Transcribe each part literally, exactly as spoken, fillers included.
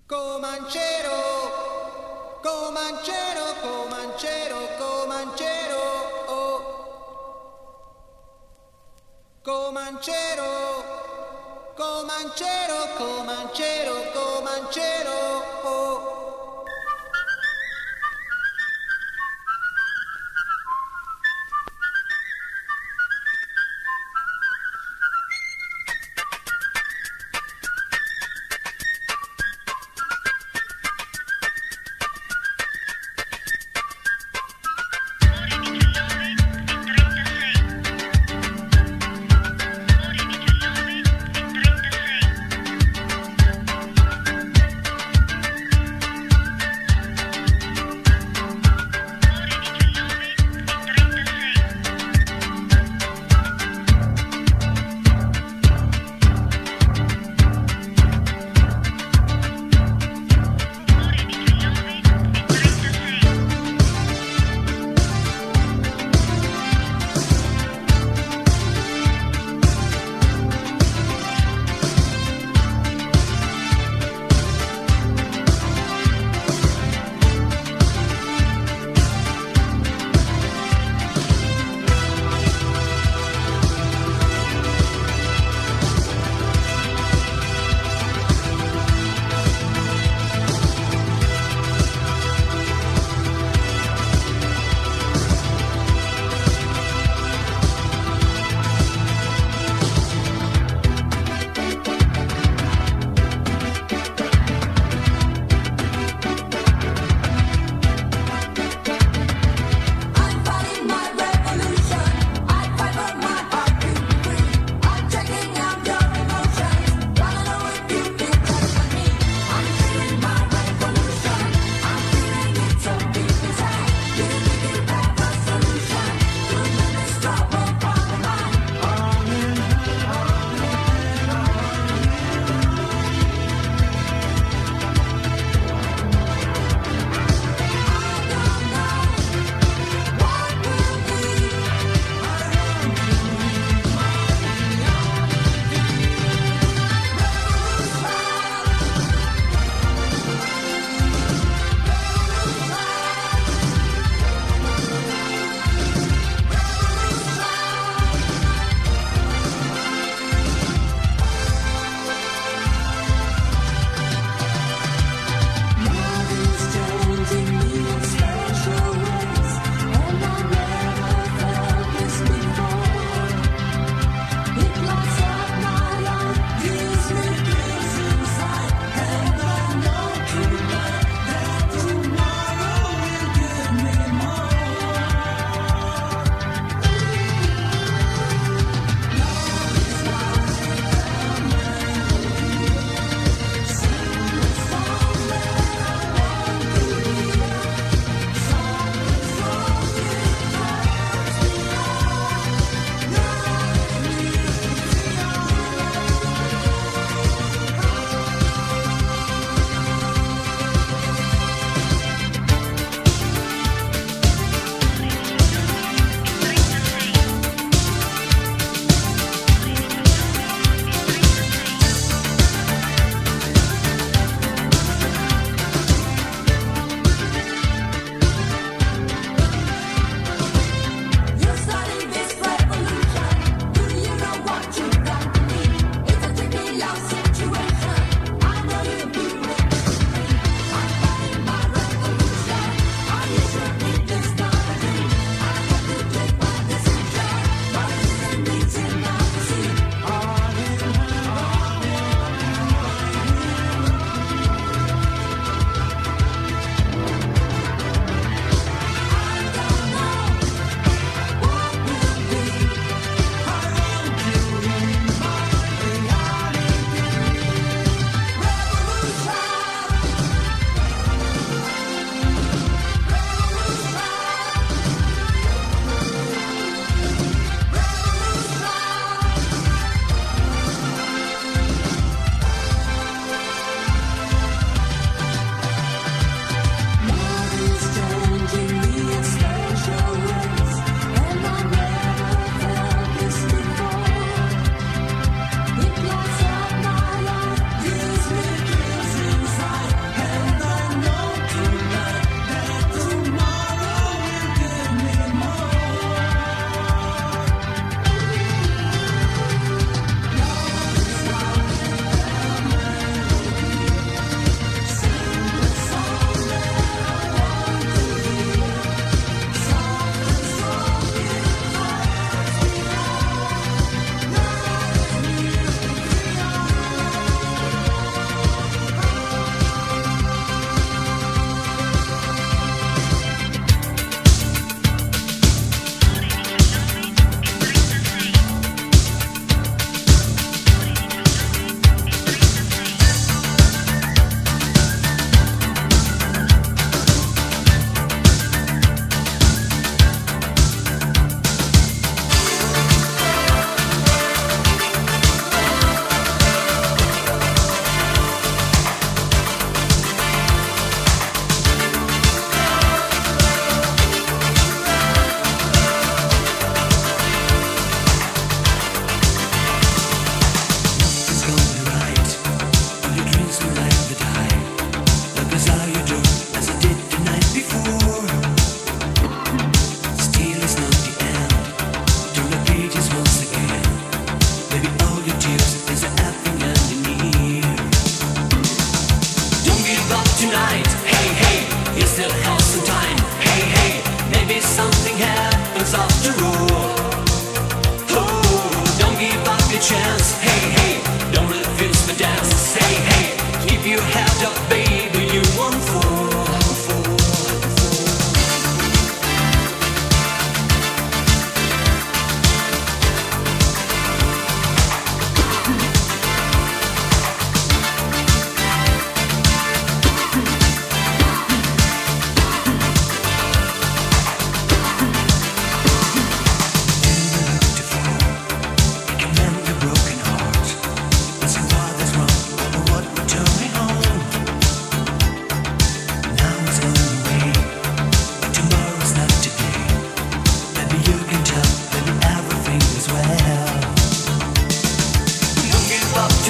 Comanchero, Comanchero, Comanchero, Comanchero, oh. Comanchero, Comanchero, Comanchero, Comanchero, oh.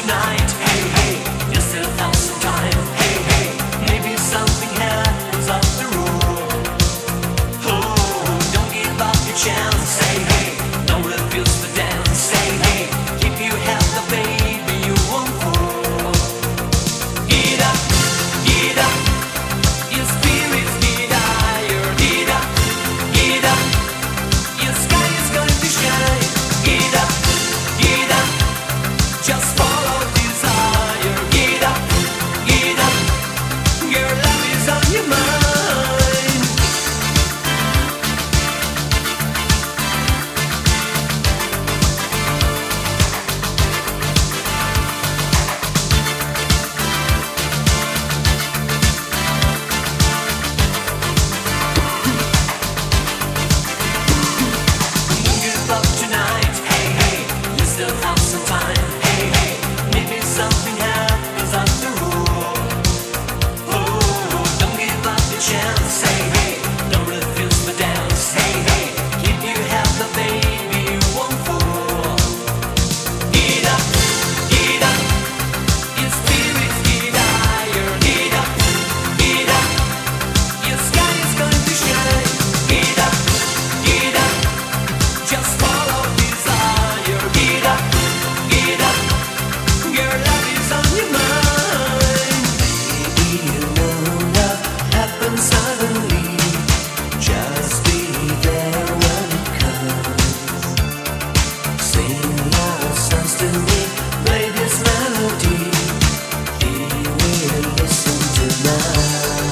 tonight. Hey, hey, you still have some time. Hey, hey, maybe something happens after all. Oh, don't give up your chance. Hey, hey, don't refuse to dance. Hey, hey, if you have the baby, you won't fall. Get up, get up, your spirits get higher. Get up, get up, your sky is going to shine. Get up, get up, just follow desire. Get up, get up, your love is on your mind. Don't give up tonight. Hey, hey, you still have some time. Hey, hey, maybe something happens after all. Oh, don't give up the chance. Hey, hey, don't refuse to dance. Hey, hey, if you have the baby, you won't fall. Get up, get up, your spirits get higher. Get up, get up, your sky is going to shine. Get up, get up, just follow desire. Get up, get up, your love is on your mind. Maybe you know love happens suddenly. Just be there when it comes. Sing love songs to me, play this melody. He will listen tonight.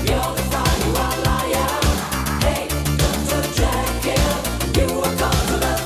Come to the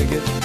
dig it.